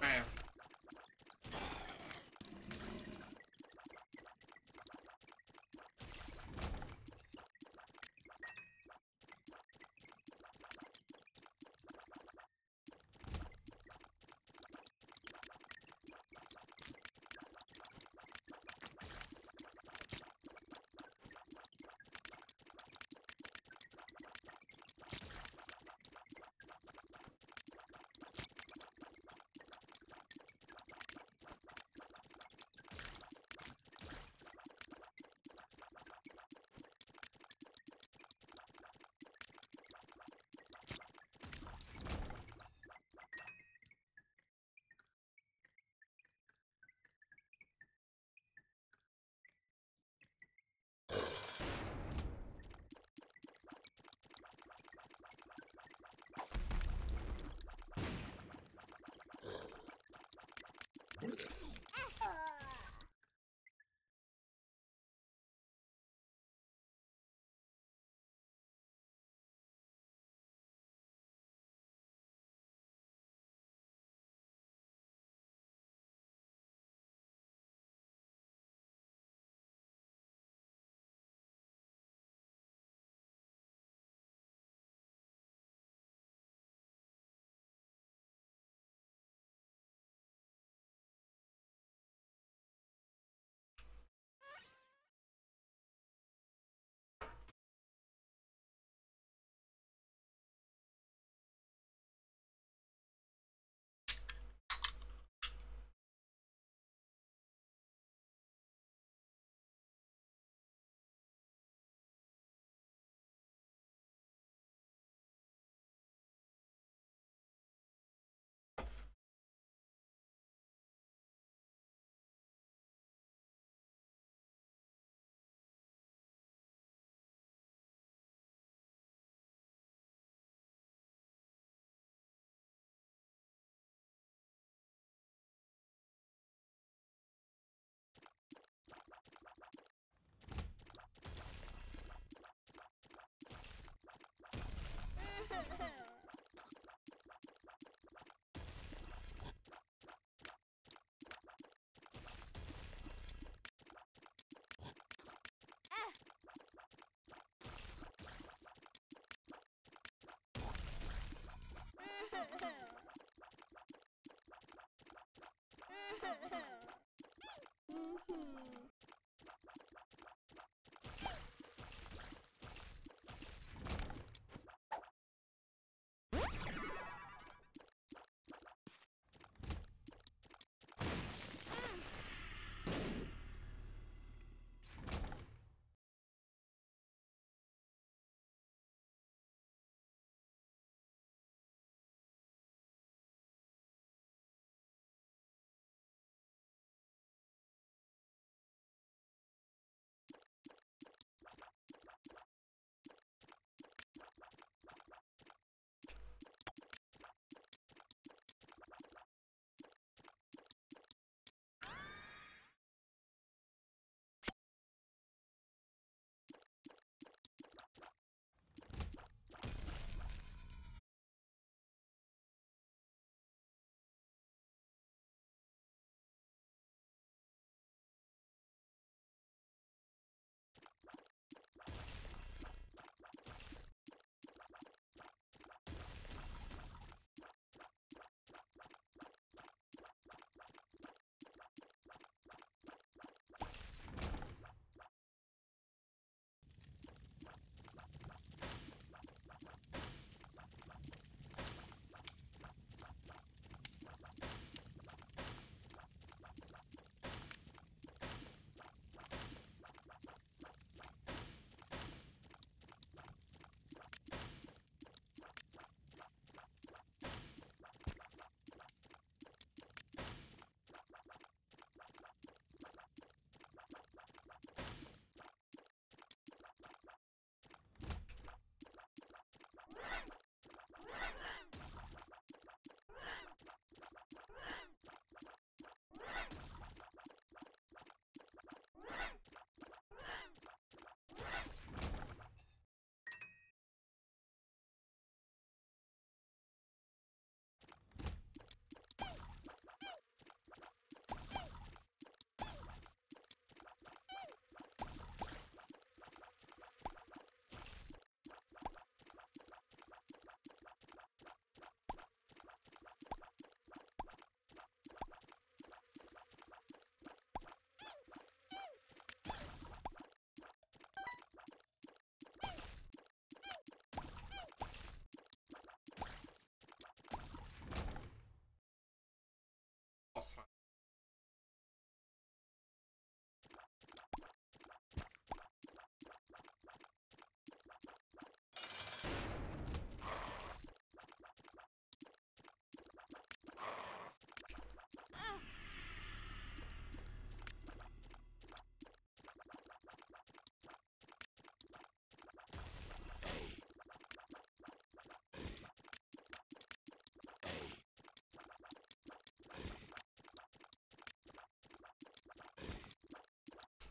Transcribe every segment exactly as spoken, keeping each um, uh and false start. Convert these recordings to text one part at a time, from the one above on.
Eh.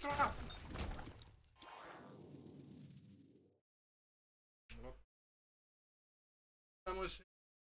trap! Estamos...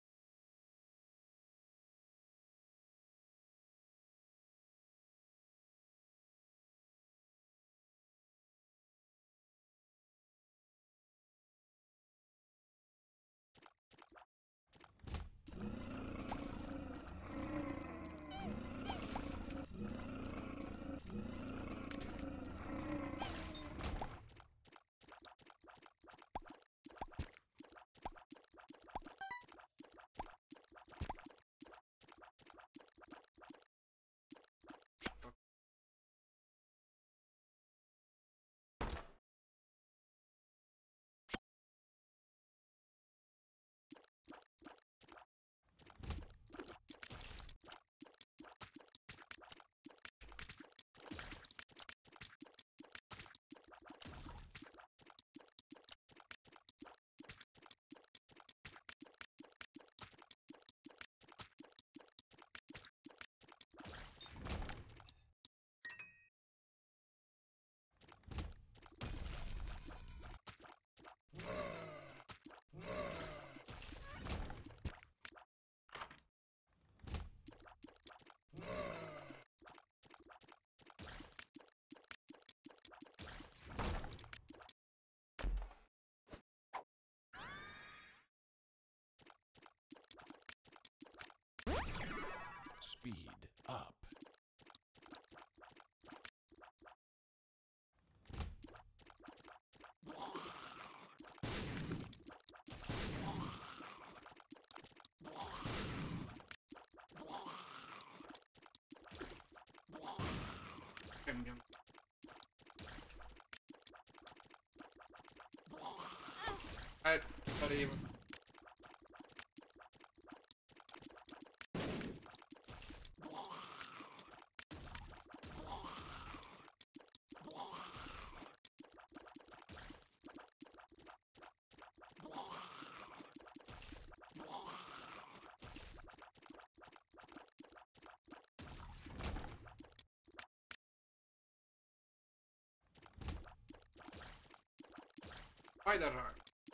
Speed up. Cambiamo. Eh, arrivo. Vai da raga.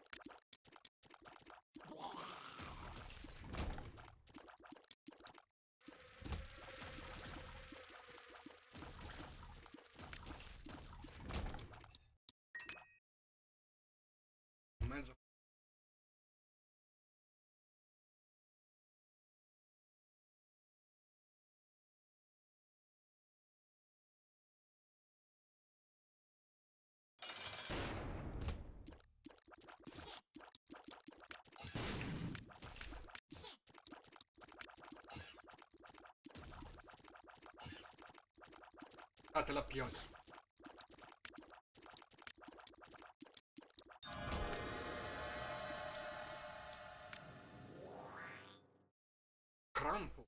Mezzo. Date la pioggia. Crampo.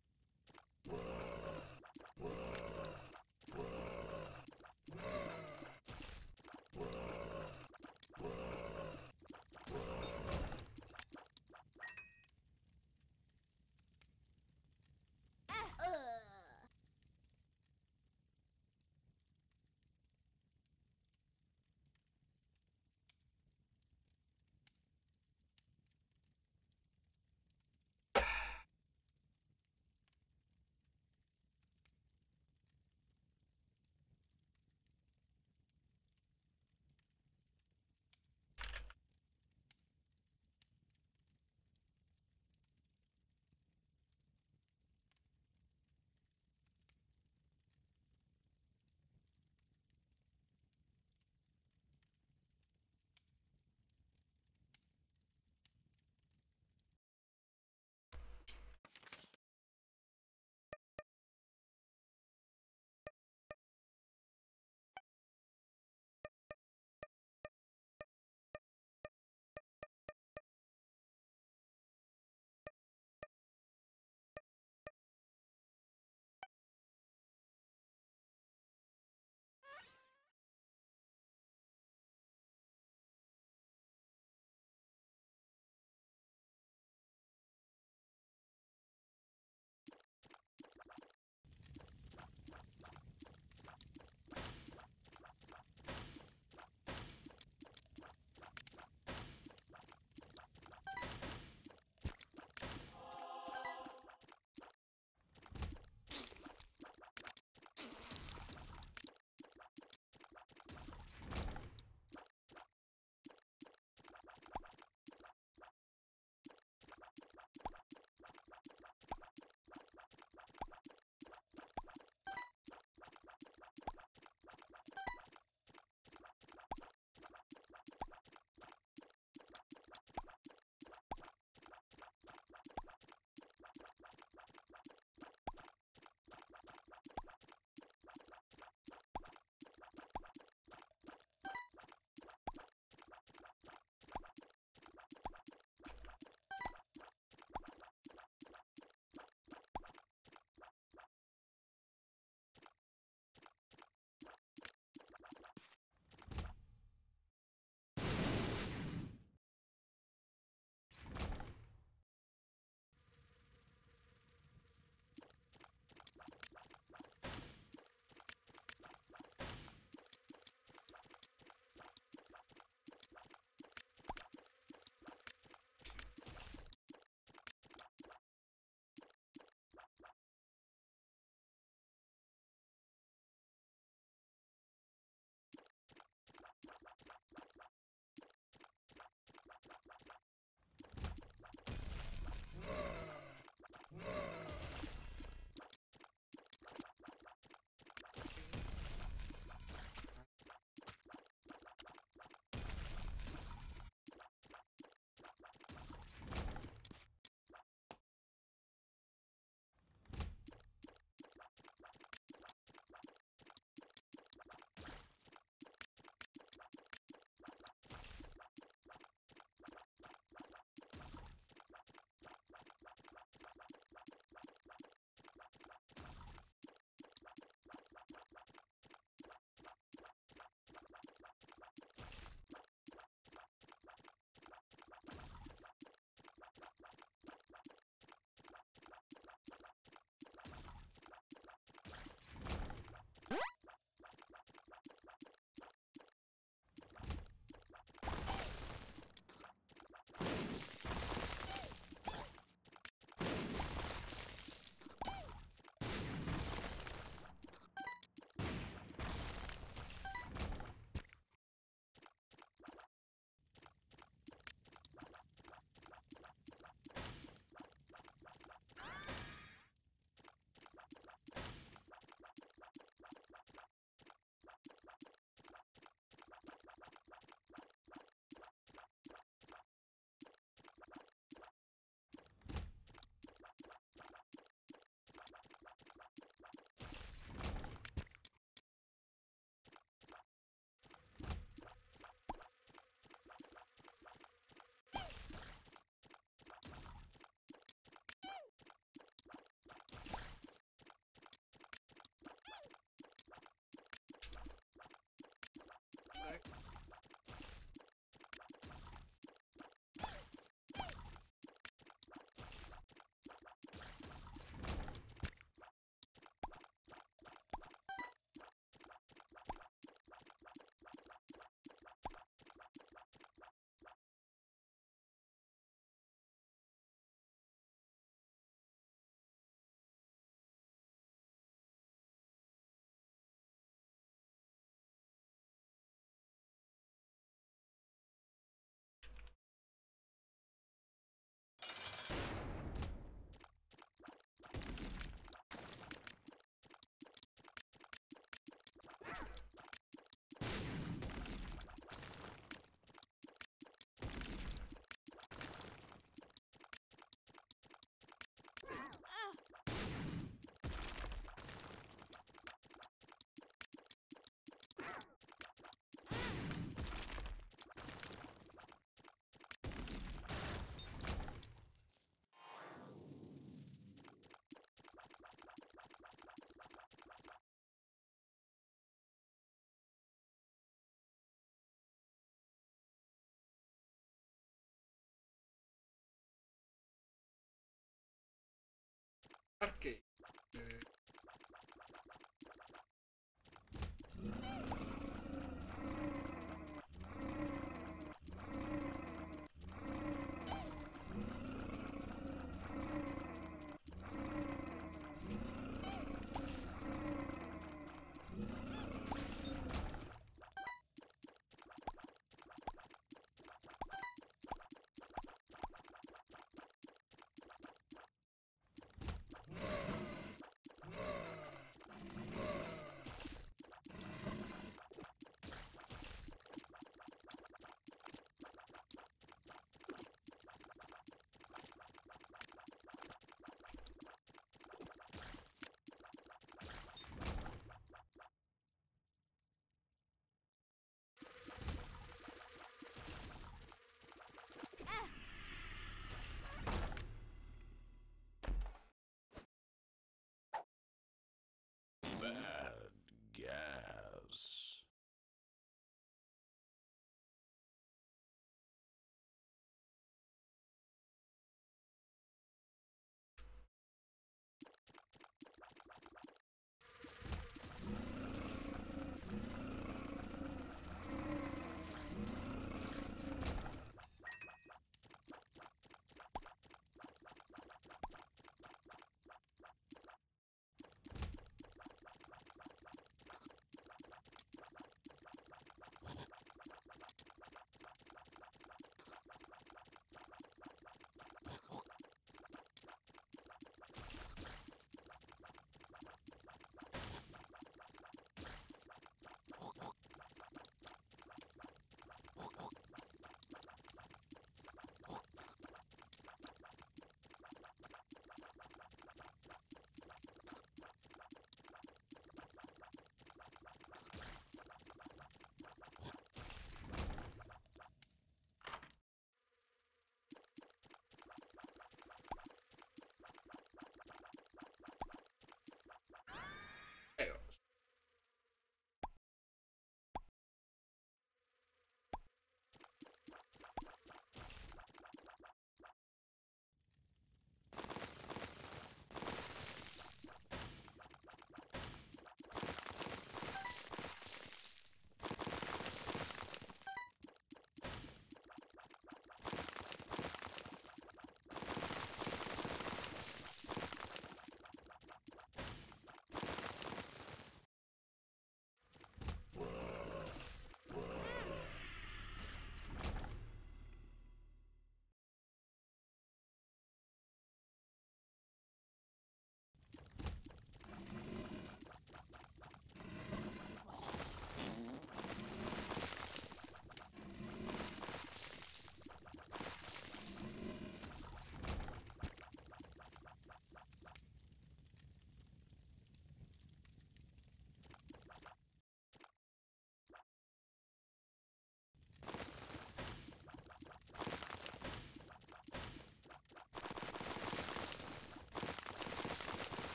Arcade. Eh,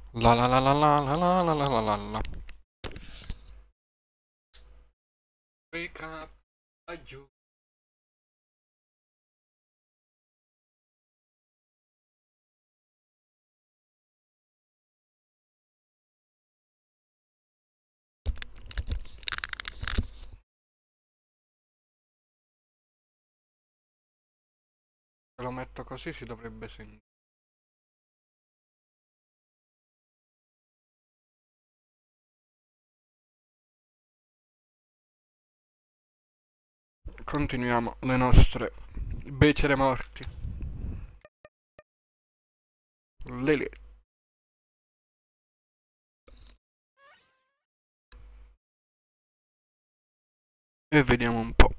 La la la la la la la la la la la la. Wake up, aiuto. Se lo metto così si dovrebbe sentire. Continuiamo le nostre becere morti. Lily. E vediamo un po'.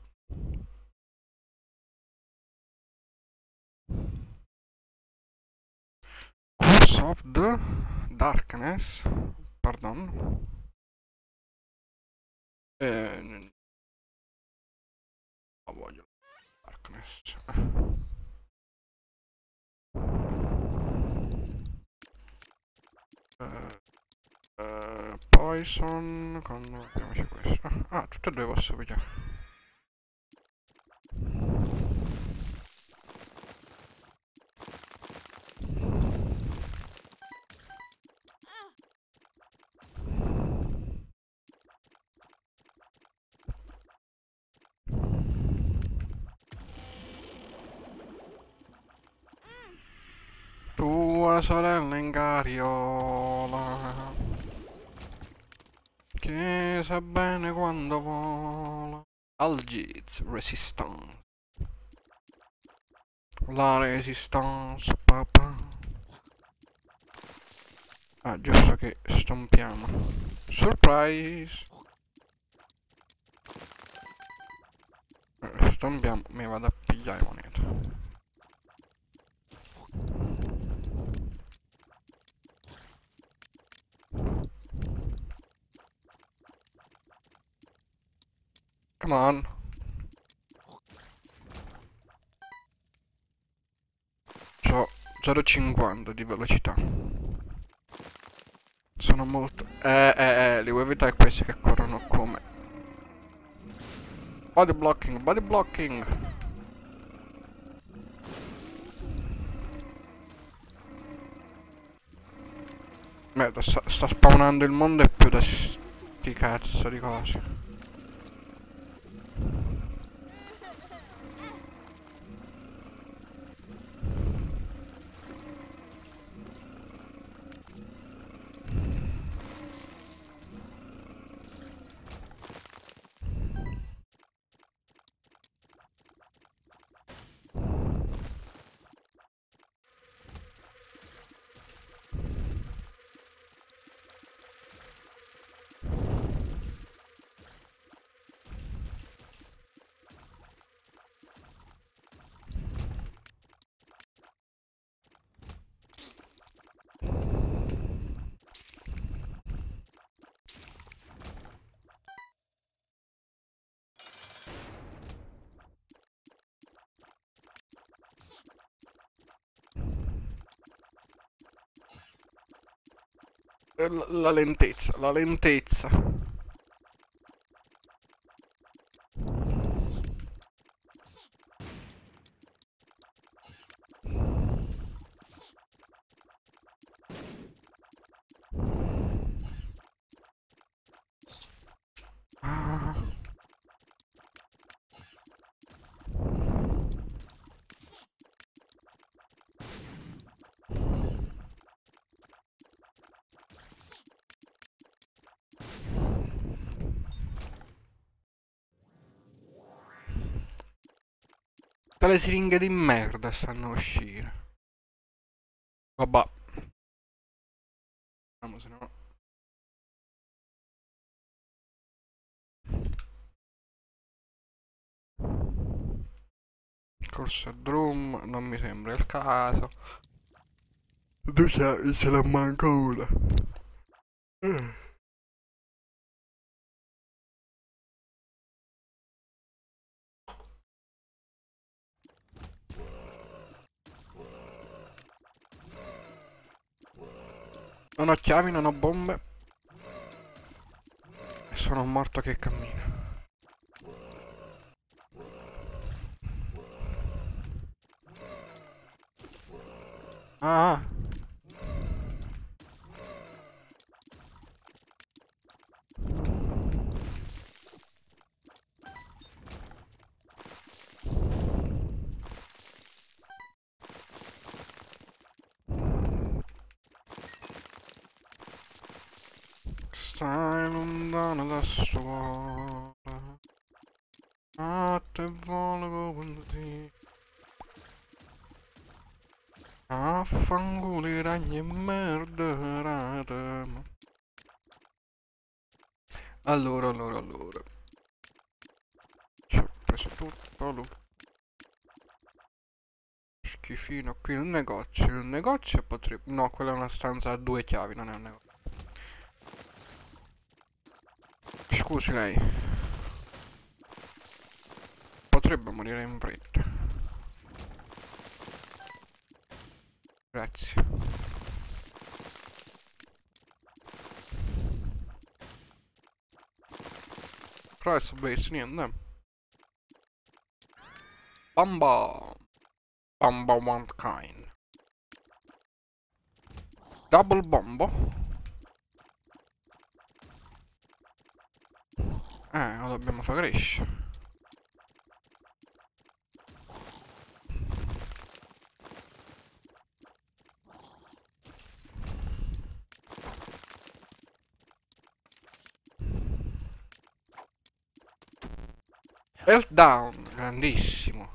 Curse of the Darkness. Pardon. Eh, non voglio Darkness. Eh, eh, Poison con... vediamoci questo. Ah, ah, tutte e due posso pigliare. Tua sorella in carriola, che sa bene quando vola. Algiz Resistance. La Resistance, papà. Ah, giusto che stompiamo. Surprise! Eh, Stompiamo, mi vado a pigliare monete. Come on. C'ho zero virgola cinquanta di velocità. Sono molto... Eh, eh, eh, li vuoi vedere questi che corrono come? Body blocking, body blocking! Merda, sta, sta spawnando il mondo e più da sti cazzo di cose. La, la lentezza, la lentezza. Ah. Tutte le siringhe di merda stanno a uscire. Vabbè. Vediamo se no. Corsa drum, non mi sembra il caso. Tu c'è, ce la manca una. Eh. Non ho chiavi, non ho bombe. E sono un morto che cammina. Ah! Stai lontano da scuola. A te volevo così. Affanculo i ragni e merderate. Allora, allora, allora. Ci ho preso tutto lo schifino qui. Il negozio, il negozio potrebbe... No, quella è una stanza a due chiavi, non è un negozio. Scusi lei. Potrebbe morire in fretta. Grazie. Price base, niente. Bamba. Bamba one kind. Double bombo. Eh, lo dobbiamo far crescere. Health down, grandissimo.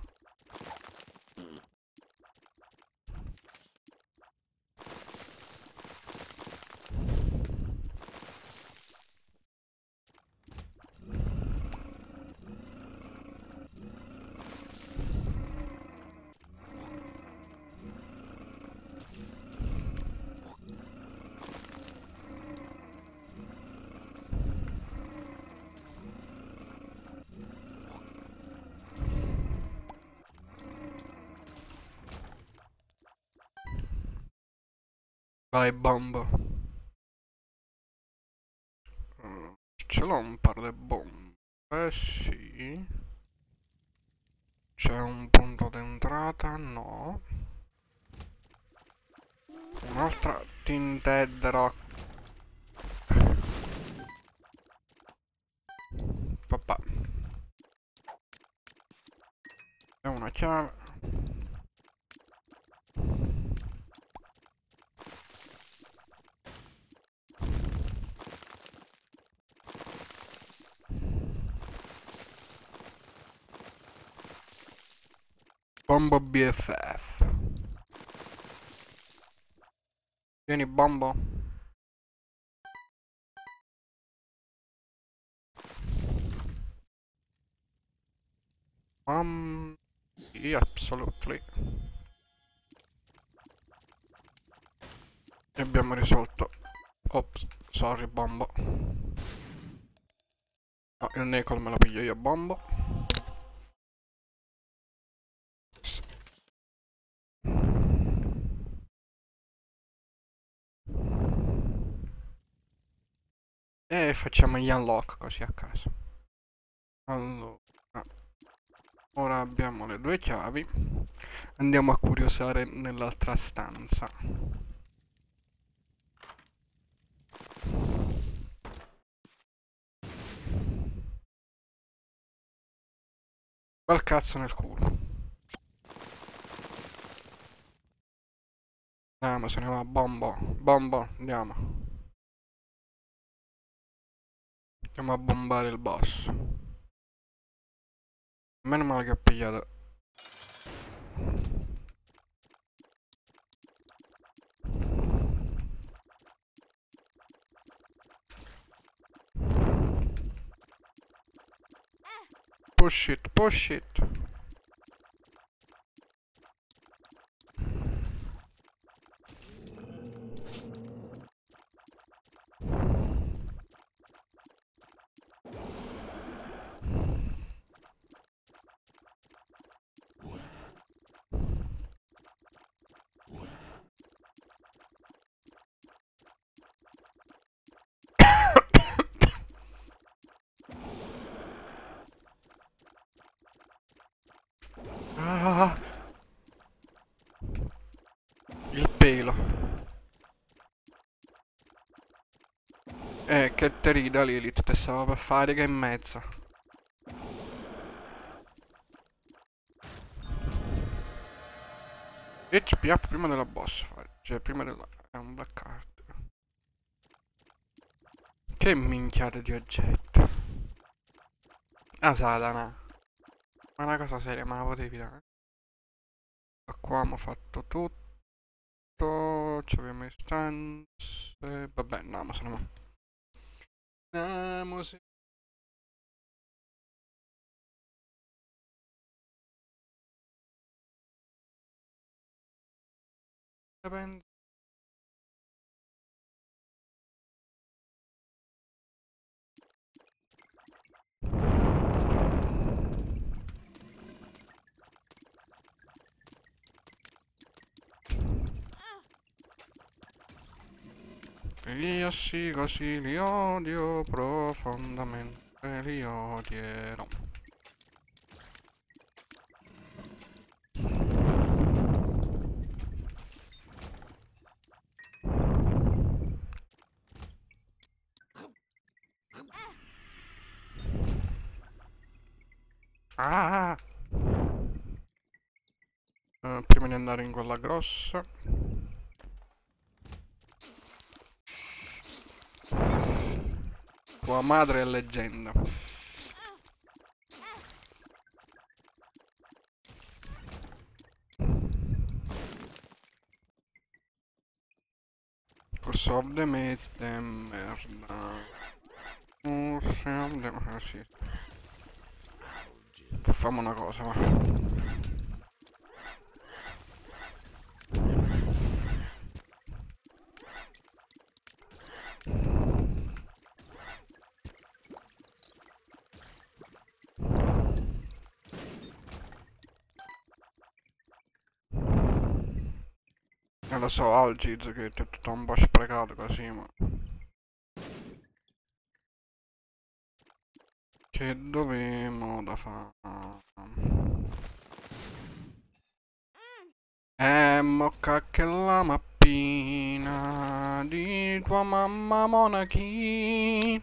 Vai, bombo. Mm, ce l'ho un par di bombe. Eh sì. C'è un punto d'entrata? No. Un'altra tinted rock. Papà. È una chiave. Bombo B F F. Vieni, bombo. Um, yeah, absolutely. E abbiamo risolto. Ops, sorry, bombo. No, il nickel me lo piglio io, bombo. E facciamo gli unlock così a caso. Allora, ora abbiamo le due chiavi. Andiamo a curiosare nell'altra stanza. Quel cazzo nel culo. Andiamo, se ne va, bombo. Bombo, andiamo. Andiamo a bombare il boss. Meno male che ho pigliato. Push it, push it. pelo. Eh, che te rida Lilith, te stavo per fare che in mezzo. H P up prima della boss fight, cioè prima della... è un black card. Che minchiate di oggetti. Ah, Satana. Ma una cosa seria, ma la potevi dare? Qua abbiamo fatto tutto. Ci abbiamo istanze. Vabbè, no, ma sono... Andiamo se... Io sì, così li odio profondamente, li odierò. Ah! Uh, prima di andare in quella grossa. Tua madre è leggenda. Corso of the Maze, de merda. Corso of the... Ah, sì. Facciamo una cosa, va. Eh, lo so, Algiz che è tutto un po' sprecato così, ma... Che dovemo da fare? Eh, mocca che la mappina di tua mamma Monachi.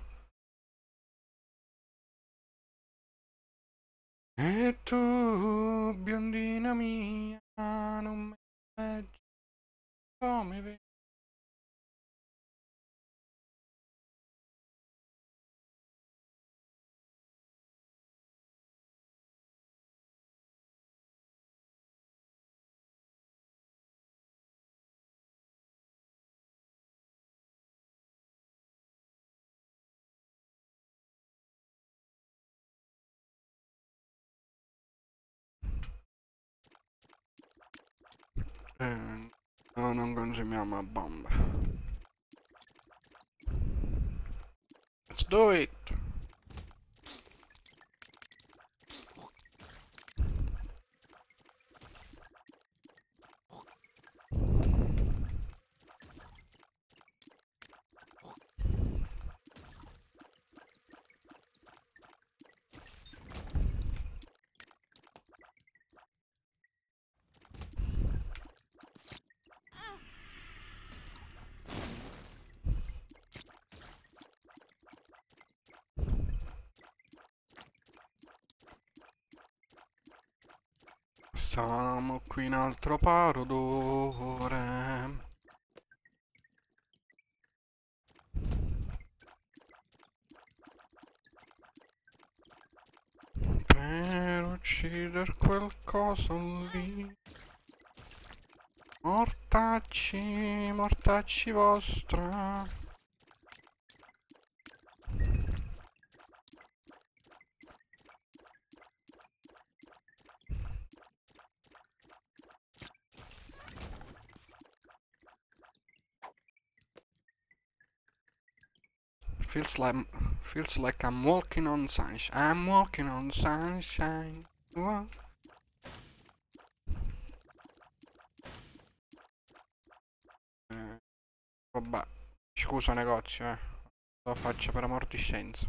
E tu, biondina mia, non mi leggi come vedi. Eh, no, non consumiamo a bomba. Let's do it! Siamo qui in altro paro d'ore. Per uccidere quel coso lì. Mortacci, mortacci vostra. Feels like feels like I'm walking on sunshine. I'm walking on sunshine. What? Eh, vabbè, scusa negozio, eh. Lo faccio per amor di scienza.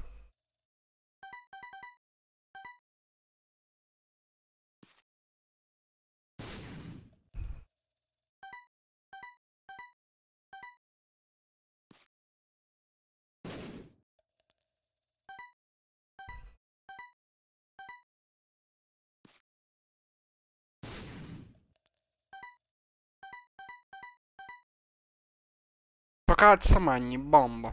cazzo magni, bomba.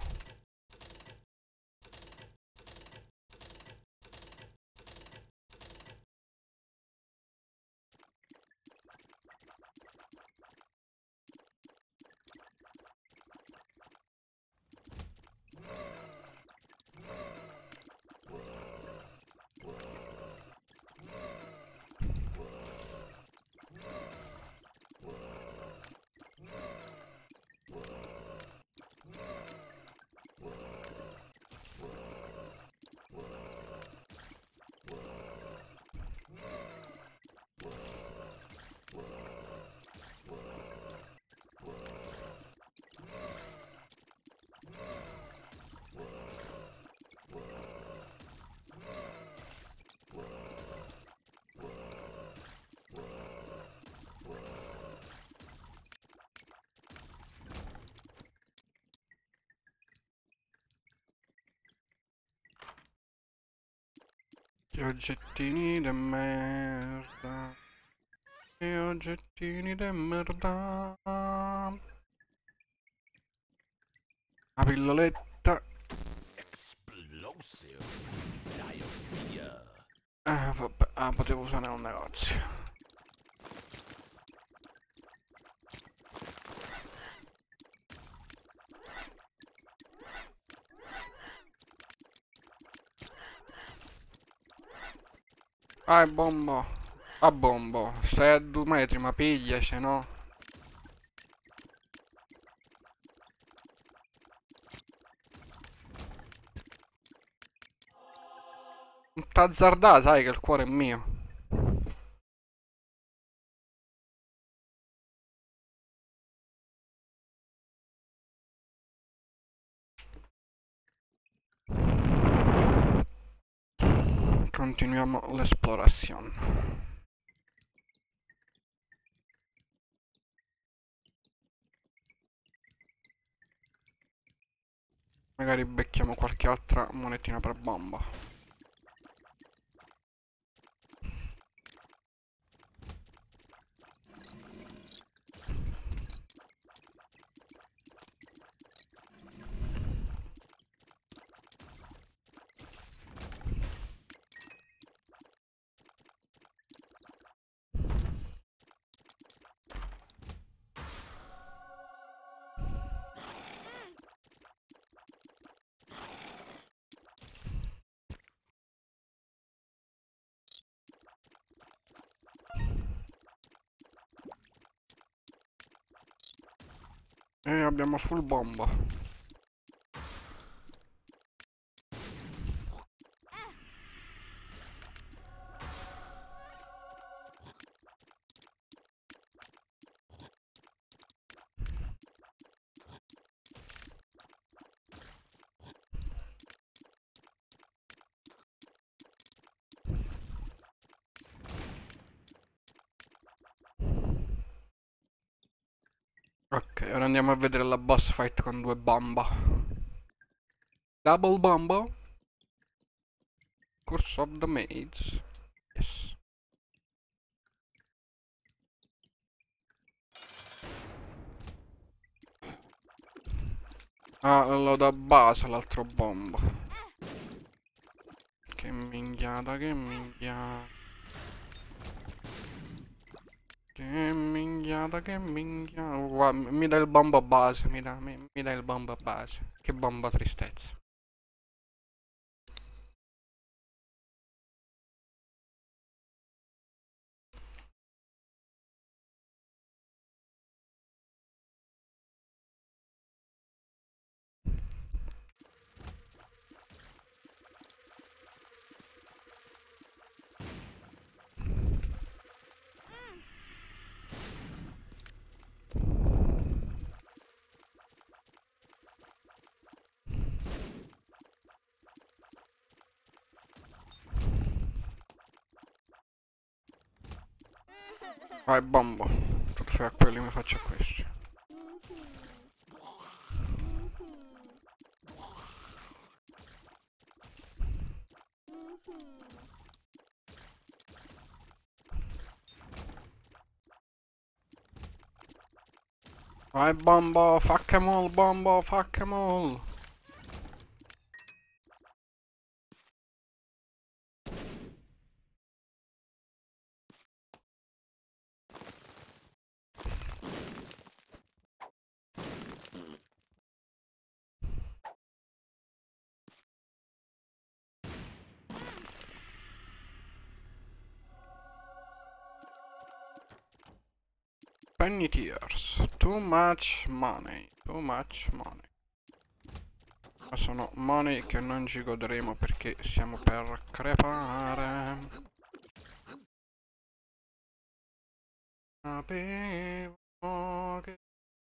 Che oggettini de merda. Che oggettini de merda. La pilloletta. Explosive diarrhea. Eh vabbè, ah, potevo usare un negozio. Ah, è bombo. A bombo. Stai a due metri, ma pigliaci, no? Non t'azzardà, sai che il cuore è mio. Continuiamo l'esplorazione. Magari becchiamo qualche altra monetina per bomba. E abbiamo full bomba. Ok, ora andiamo a vedere la boss fight con due bomba. Double bomba. Curse of the Maids. Yes. Ah, lo da base l'altro bomba. Che minchiata, che minchiata. Che minchiata, che minchiata. Guarda, mi dai il bomba base, mi dai, mi, mi dai il bomba base. Che bomba tristezza. Vai bomba. Tu ti fai a quelli, mi faccio a questi. Vai bombo, fuck 'em all, bombo, fuck 'em all. Penny tears, too much money, too much money. Ma sono money che non ci godremo perché siamo per crepare. Sapevo che...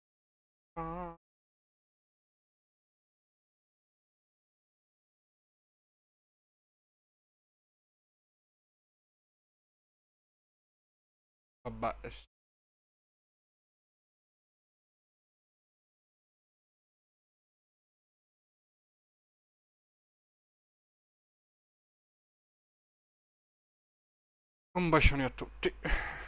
Vabbè, un bacione a tutti.